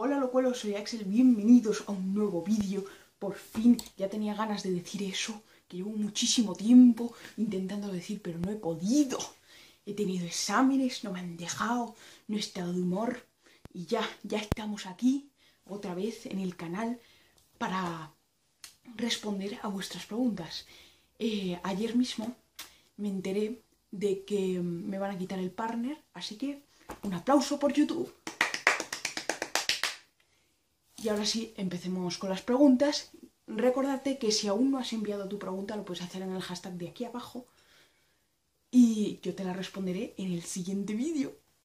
Hola locuelos, soy Axel, bienvenidos a un nuevo vídeo. Por fin, ya tenía ganas de decir eso, que llevo muchísimo tiempo intentando decir, pero no he podido. He tenido exámenes, no me han dejado, no he estado de humor. Y ya estamos aquí, otra vez en el canal, para responder a vuestras preguntas. Ayer mismo me enteré de que me van a quitar el partner, así que un aplauso por YouTube. Y ahora sí, empecemos con las preguntas. Recordarte que si aún no has enviado tu pregunta, lo puedes hacer en el hashtag de aquí abajo y yo te la responderé en el siguiente vídeo.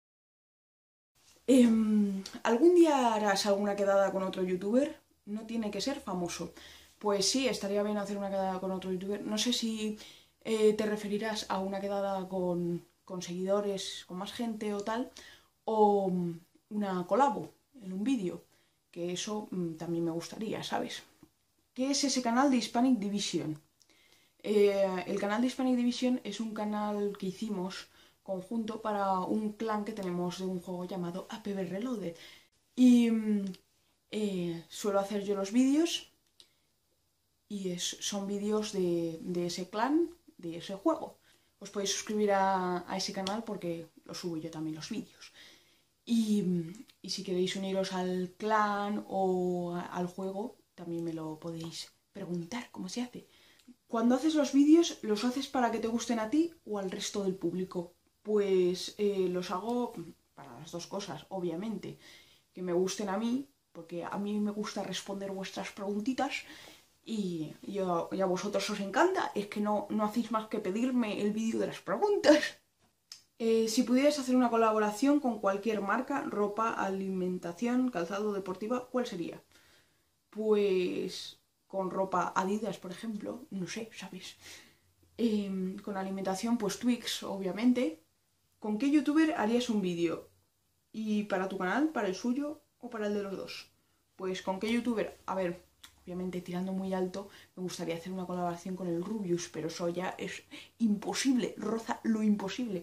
¿Algún día harás alguna quedada con otro youtuber? No tiene que ser famoso. Pues sí, estaría bien hacer una quedada con otro youtuber. No sé si te referirás a una quedada con seguidores, con más gente o tal, o una colabo en un vídeo, que eso también me gustaría, ¿sabes? ¿Qué es ese canal de Hispanic Division? El canal de Hispanic Division es un canal que hicimos conjunto para un clan que tenemos de un juego llamado APB Reloaded. Y suelo hacer yo los vídeos y son vídeos de ese clan, de ese juego. Os podéis suscribir a ese canal porque lo subo yo también los vídeos. Y si queréis uniros al clan o al juego, también me lo podéis preguntar cómo se hace. Cuando haces los vídeos, ¿los haces para que te gusten a ti o al resto del público? Pues los hago para las dos cosas, obviamente. Que me gusten a mí, porque a mí me gusta responder vuestras preguntitas y a vosotros os encanta. Es que no hacéis más que pedirme el vídeo de las preguntas. Si pudieras hacer una colaboración con cualquier marca, ropa, alimentación, calzado, deportiva, ¿cuál sería? Pues con ropa Adidas, por ejemplo, no sé, ¿sabes? Con alimentación, pues Twix, obviamente. ¿Con qué youtuber harías un vídeo? ¿Y para tu canal, para el suyo o para el de los dos? Pues con qué youtuber, a ver, obviamente tirando muy alto, me gustaría hacer una colaboración con el Rubius, pero eso ya es imposible, roza lo imposible.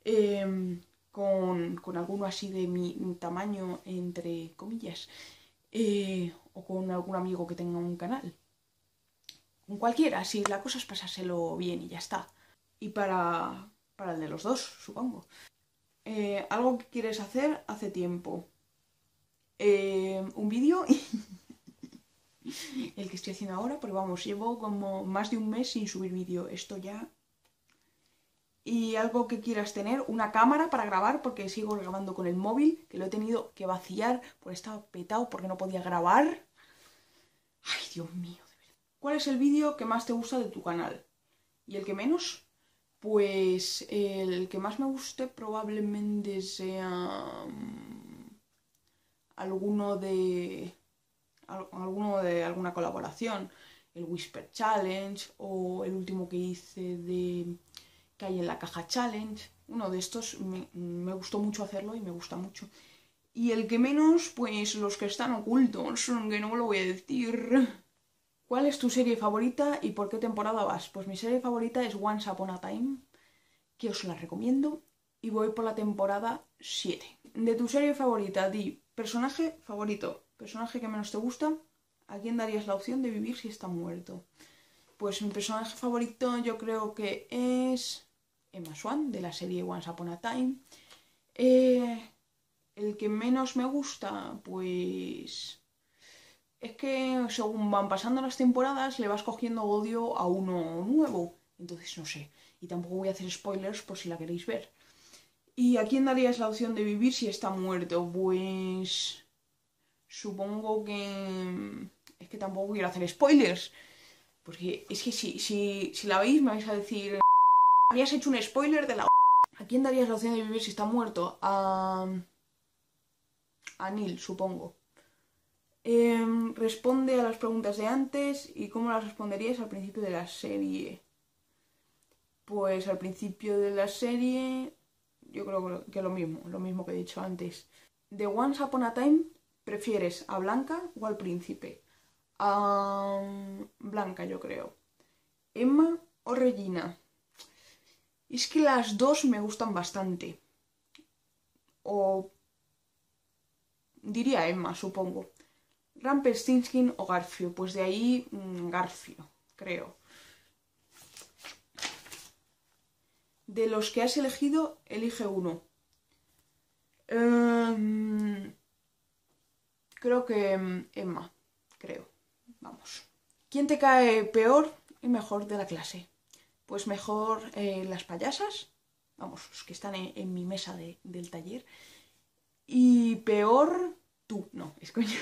Con alguno así de mi tamaño, entre comillas, o con algún amigo que tenga un canal. Con cualquiera, si la cosa es pasárselo bien y ya está. Y para el de los dos, supongo. Algo que quieres hacer hace tiempo. Un vídeo, el que estoy haciendo ahora, porque vamos, llevo como más de un mes sin subir vídeo. Esto ya... Y algo que quieras tener, una cámara para grabar, porque sigo grabando con el móvil, que lo he tenido que vaciar, porque estaba petado, porque no podía grabar. Ay, Dios mío, de verdad. ¿Cuál es el vídeo que más te gusta de tu canal? ¿Y el que menos? Pues el que más me guste probablemente sea alguno de alguna colaboración, el Whisper Challenge o el último que hice de que hay en la caja Challenge. Uno de estos me gustó mucho hacerlo y me gusta mucho. Y el que menos, pues los que están ocultos, que no me lo voy a decir. ¿Cuál es tu serie favorita y por qué temporada vas? Pues mi serie favorita es Once Upon a Time, que os la recomiendo, y voy por la temporada 7. De tu serie favorita, di personaje favorito, personaje que menos te gusta, ¿a quién darías la opción de vivir si está muerto? Pues mi personaje favorito yo creo que es Emma Swan, de la serie Once Upon a Time. El que menos me gusta, pues... Es que según van pasando las temporadas le vas cogiendo odio a uno nuevo. Entonces no sé. Y tampoco voy a hacer spoilers por si la queréis ver. ¿Y a quién darías la opción de vivir si está muerto? Pues... Supongo que... Es que tampoco quiero hacer spoilers. Porque es que si la veis me vais a decir... Habías hecho un spoiler de la... ¿A quién darías la opción de vivir si está muerto? A Neil, supongo. Responde a las preguntas de antes y cómo las responderías al principio de la serie. Pues al principio de la serie yo creo que lo mismo que he dicho antes. De Once Upon a Time, ¿prefieres a Blanca o al príncipe? A Blanca, yo creo. ¿Emma o Regina? Es que las dos me gustan bastante. O... diría Emma, supongo. Rumpelstiltskin o Garfio, pues de ahí Garfio, creo. De los que has elegido, elige uno. Creo que Emma, creo. Vamos. ¿Quién te cae peor y mejor de la clase? Pues mejor las payasas, vamos, los que están en mi mesa del taller. Y peor tú, no, es coño.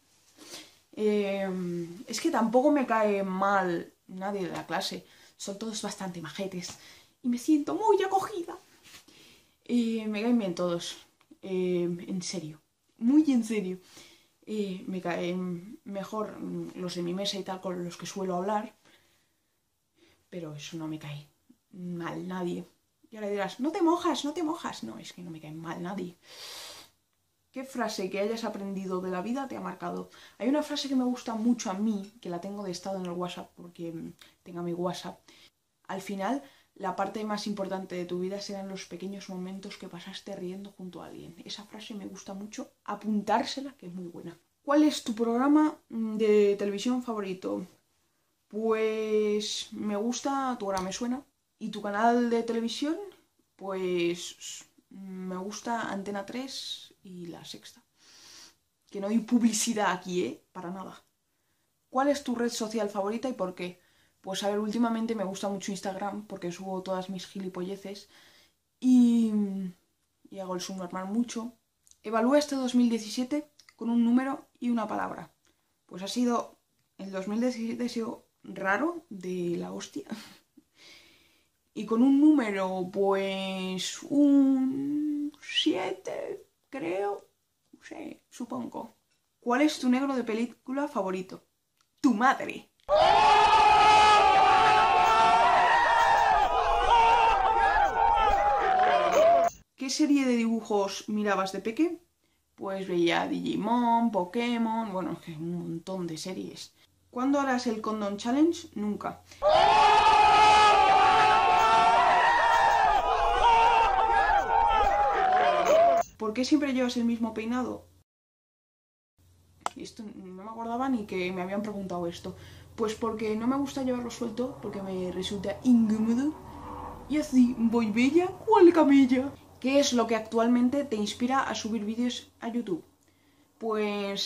Es que tampoco me cae mal nadie de la clase. Son todos bastante majetes. Y me siento muy acogida. Me caen bien todos. En serio. Muy en serio. Me caen mejor los de mi mesa y tal con los que suelo hablar. Pero eso no me cae mal nadie. Y ahora dirás, no te mojas, no te mojas. No, es que no me cae mal nadie. ¿Qué frase que hayas aprendido de la vida te ha marcado? Hay una frase que me gusta mucho a mí, que la tengo de estado en el WhatsApp, porque tengo mi WhatsApp. Al final, la parte más importante de tu vida serán los pequeños momentos que pasaste riendo junto a alguien. Esa frase me gusta mucho apuntársela, que es muy buena. ¿Cuál es tu programa de televisión favorito? Pues me gusta Tu Hora Me Suena. ¿Y tu canal de televisión? Pues me gusta Antena 3 y La Sexta. Que no hay publicidad aquí, para nada. ¿Cuál es tu red social favorita y por qué? Pues a ver, últimamente me gusta mucho Instagram porque subo todas mis gilipolleces y hago el subnormal mucho. Evalúa este 2017 con un número y una palabra. Pues ha sido, el 2017 ha sido raro de la hostia. Y con un número, pues un 7, creo. Sí, supongo. ¿Cuál es tu negro de película favorito? ¡Tu madre! ¿Qué serie de dibujos mirabas de peque? Pues veía Digimon, Pokémon, bueno, un montón de series. ¿Cuándo harás el Condom Challenge? Nunca. ¿Por qué siempre llevas el mismo peinado? Esto no me acordaba ni que me habían preguntado esto. Pues porque no me gusta llevarlo suelto, porque me resulta incómodo. Y así voy bella cual camella. ¿Qué es lo que actualmente te inspira a subir vídeos a YouTube? Pues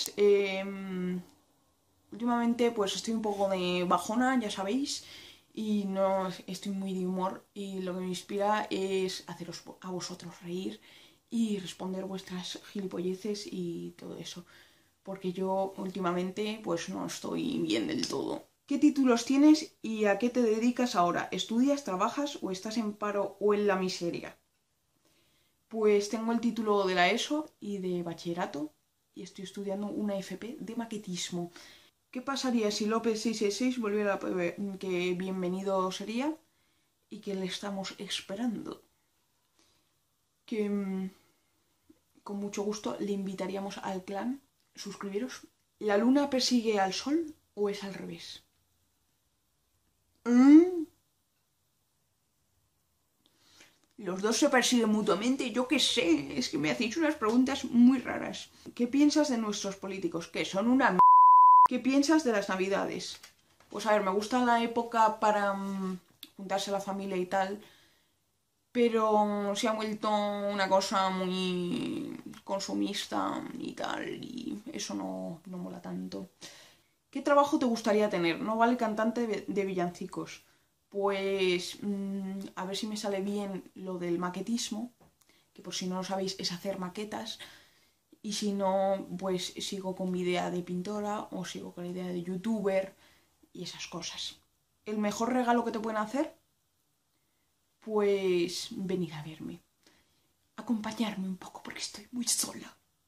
últimamente pues estoy un poco de bajona, ya sabéis, y no estoy muy de humor y lo que me inspira es haceros a vosotros reír y responder vuestras gilipolleces y todo eso. Porque yo últimamente pues no estoy bien del todo. ¿Qué títulos tienes y a qué te dedicas ahora? ¿Estudias, trabajas o estás en paro o en la miseria? Pues tengo el título de la ESO y de bachillerato y estoy estudiando una FP de maquetismo. ¿Qué pasaría si López 666 volviera a PB? Que bienvenido sería y que le estamos esperando. Que con mucho gusto le invitaríamos al clan. Suscribiros. ¿La luna persigue al sol o es al revés? Los dos se persiguen mutuamente, yo qué sé. Es que me hacéis unas preguntas muy raras. ¿Qué piensas de nuestros políticos? ¿Que son una m***? ¿Qué piensas de las navidades? Pues a ver, me gusta la época para juntarse la familia y tal, pero se ha vuelto una cosa muy consumista y tal, y eso no mola tanto. ¿Qué trabajo te gustaría tener? No vale cantante de villancicos. Pues a ver si me sale bien lo del maquetismo, que por si no lo sabéis es hacer maquetas, y si no, pues sigo con mi idea de pintora o sigo con la idea de youtuber y esas cosas. ¿El mejor regalo que te pueden hacer? Pues venir a verme, acompañarme un poco porque estoy muy sola.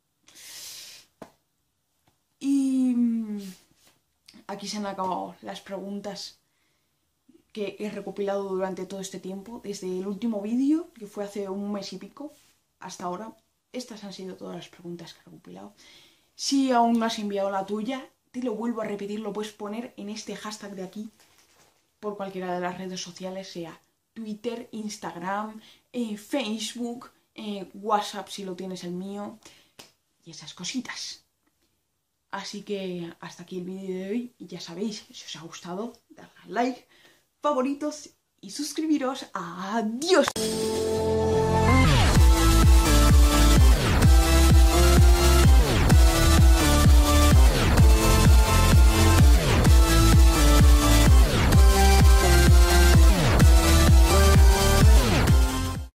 Y aquí se han acabado las preguntas que he recopilado durante todo este tiempo, desde el último vídeo, que fue hace un mes y pico, hasta ahora. Estas han sido todas las preguntas que he recopilado. Si aún no has enviado la tuya, te lo vuelvo a repetir, lo puedes poner en este hashtag de aquí, por cualquiera de las redes sociales, sea Twitter, Instagram, Facebook, WhatsApp si lo tienes el mío. y esas cositas. Así que hasta aquí el vídeo de hoy. Y ya sabéis, si os ha gustado, dadle like, favoritos y suscribiros. ¡Adiós!